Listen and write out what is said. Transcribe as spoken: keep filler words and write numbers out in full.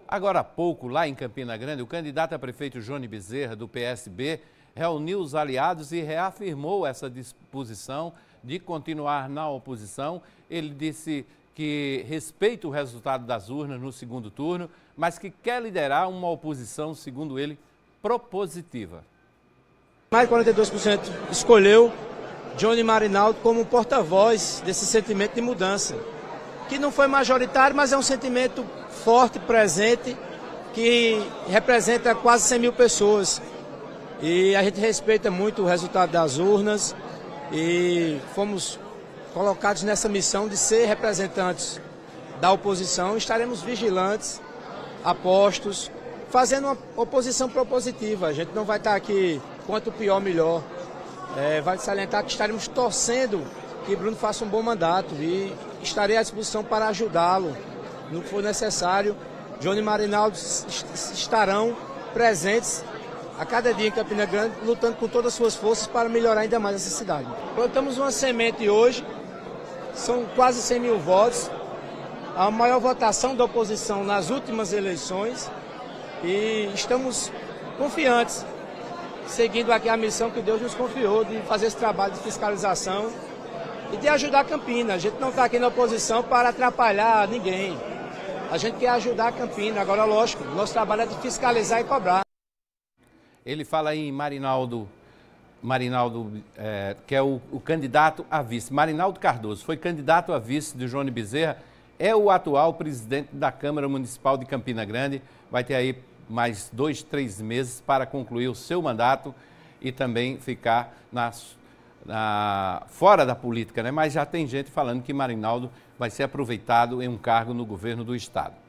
Agora há pouco, lá em Campina Grande, o candidato a prefeito Johnny Bezerra, do P S B, reuniu os aliados e reafirmou essa disposição de continuar na oposição. Ele disse que respeita o resultado das urnas no segundo turno, mas que quer liderar uma oposição, segundo ele, propositiva. Mais de quarenta e dois por cento escolheu Johnny Marinaldo como porta-voz desse sentimento de mudança, que não foi majoritário, mas é um sentimento forte, presente, que representa quase cem mil pessoas. E a gente respeita muito o resultado das urnas e fomos colocados nessa missão de ser representantes da oposição. Estaremos vigilantes, apostos, fazendo uma oposição propositiva. A gente não vai estar aqui quanto pior, melhor. É, vale salientar que estaremos torcendo que Bruno faça um bom mandato e estarei à disposição para ajudá-lo no que for necessário. Johnny e Marinaldo estarão presentes a cada dia em Campina Grande, lutando com todas as suas forças para melhorar ainda mais essa cidade. Plantamos uma semente hoje, são quase cem mil votos, a maior votação da oposição nas últimas eleições, e estamos confiantes, seguindo aqui a missão que Deus nos confiou de fazer esse trabalho de fiscalização e de ajudar a Campina. A gente não está aqui na oposição para atrapalhar ninguém. A gente quer ajudar a Campina. Agora, lógico, nosso trabalho é de fiscalizar e cobrar. Ele fala aí em Marinaldo, Marinaldo é, que é o, o candidato a vice. Marinaldo Cardoso foi candidato a vice de Johnny Bezerra, é o atual presidente da Câmara Municipal de Campina Grande. Vai ter aí mais dois, três meses para concluir o seu mandato e também ficar na, na, fora da política, né? Mas já tem gente falando que Marinaldo vai ser aproveitado em um cargo no governo do estado.